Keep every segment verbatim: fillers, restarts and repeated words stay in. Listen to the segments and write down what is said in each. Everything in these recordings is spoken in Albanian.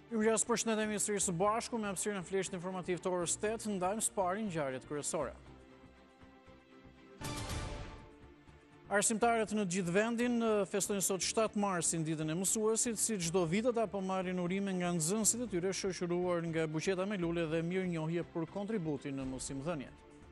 Mirëmëngjes, përshëndetje Ministrisë së Bashku me hapësirën e fleshit informativ të orës tetë, ndajmë së pari ngjarjet kryesore. Arsimtarët në gjithë vendin festojnë sot shtatë marsin ditën e mësuesit, si çdo vit ata po marrin urime nga nxënësit e tyre, shoqëruar nga buqeta me lule dhe mirënjohje për kontributin në mësimdhënie.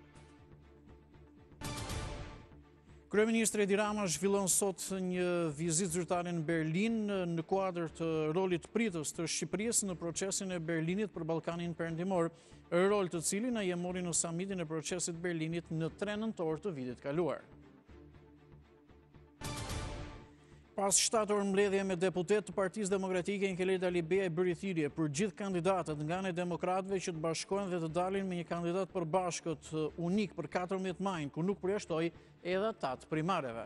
Kryeministri Edi Rama zhvillon sot një vizitë zyrtare në Berlin në kuadër të rolit pritës të Shqipërisë në procesin e Berlinit për Ballkanin Perëndimor, rol të cilin ai e mori në samitin e procesit Berlinit në tre nëntor të vitit kaluar. Pas shtatë orë mbledhje me deputet të Partisë Demokratike, Inkeleta Libea bëri thirrje për gjithë kandidatët nga ana e demokratëve që të bashkohen dhe të dalin me një kandidat përbashkët unik për katërmbëdhjetë majin, ku nuk përjashtoi edhe ata të primareve.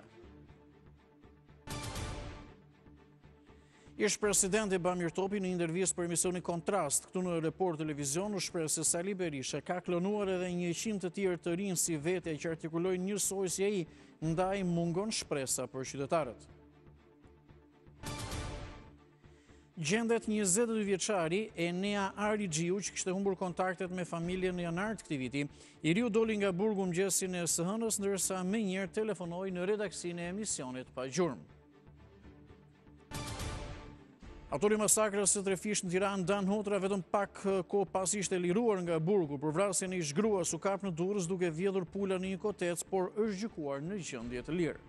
Ish presidenti Bamir Topi në një intervistë për emisionin Kontrast këtu në Report Televizion u shpreh se Sali Berisha ka klonuar edhe njëqind të tjerë të rinj si vete që artikulojnë njësoj si ai, ndaj mungon shpresa për qytetarët. Gjendet njëzet e dy vjeçari Enea Arigjiu që kishte humbur kontaktet me familjen në janar të këtij viti. I riu doli nga burgu mëngjesin e së hënës, ndërsa më njëherë telefonoi në redaksinë e emisionit pa gjurmë. Autori i masakrës së Trefisht në Tiranë, Dan Hotra, vetëm pak kohë pas ishte liruar nga burgu për vrasjen e ish gruas u kap në Durrës duke vjedhur pula në një kotec, por është gjykuar në gjendje të lirë.